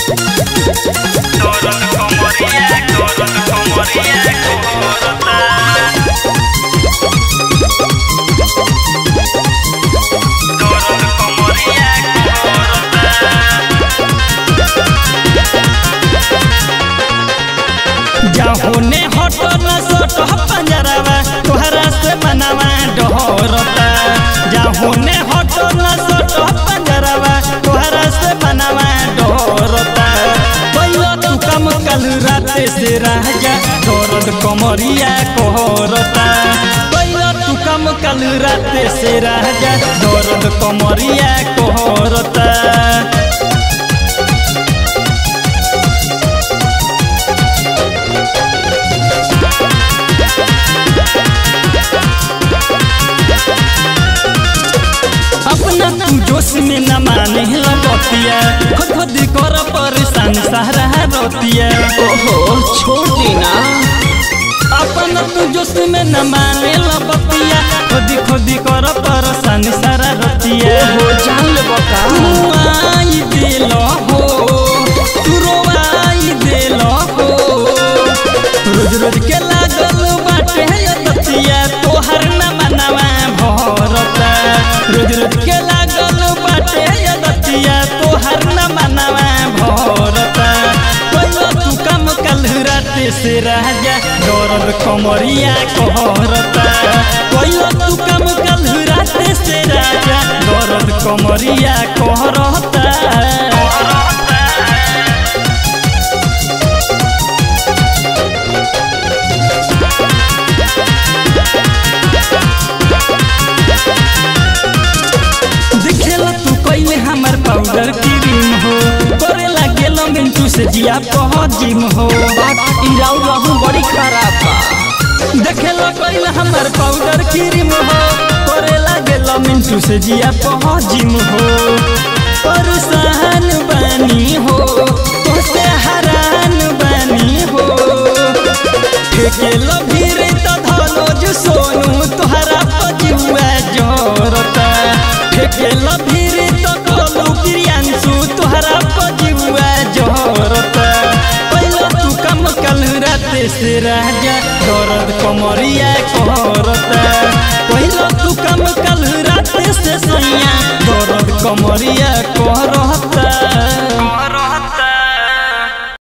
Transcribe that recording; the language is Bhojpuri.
जाहोने हटो न सटो पंजरवा तोहरा से मनवा डोरता। जाहोने हटो न सटो पंजरवा तोहरा से मनवा डोरता। पहिला तू कम कल रात से राजा दर्द कमरिया कोहरता। पहिला तू कम कल रात से राजा दर्द कमरिया कोहरता। अपना तू जोश में न माने लबतिया खुद खुद कर परेशान सहारा रोतिया। ओहो छोड़ देना। अपना तू जोश में न माने लबतिया खुद खुद कर परेशान सहारा रोतिया। ओहो जान ले बका तू आई देलो हो तू रोवाई देलो हो। रोज रोज के लागल बाटे दतिया तोहर न मनवा भरता। रोज रोज के लागल बाटे दतिया तोहर न मनवा भरता। पहिला तू कम कल रात से राजा दर्द कमरिया कोहरता। पहिला तू कम कल रात से राजा दर्द कमरिया कोहरता। हमर पाउडर क्रीम हो करे लागेल मिंटू से जिया जिम हो। इराउ रहू बड़ी खराब बा। देखे कइल हमर पाउडर क्रीम हो करे लागेल मिंटू से जिया जिम हो। परेशान बनी हो तोसे हरान बनी हो। फेकेल भीड़ तो धनोज सोनू तोहरा पजुआ जोरता। फेकेल भीड़ तो प्रियांशु तोहरा पजुआ जोरता। पहिला तू कम कल रात से राजा दर्द कमरिया कोहरता। पहिला तू कम कल रात से सैया दर्द कमरिया कोहरता।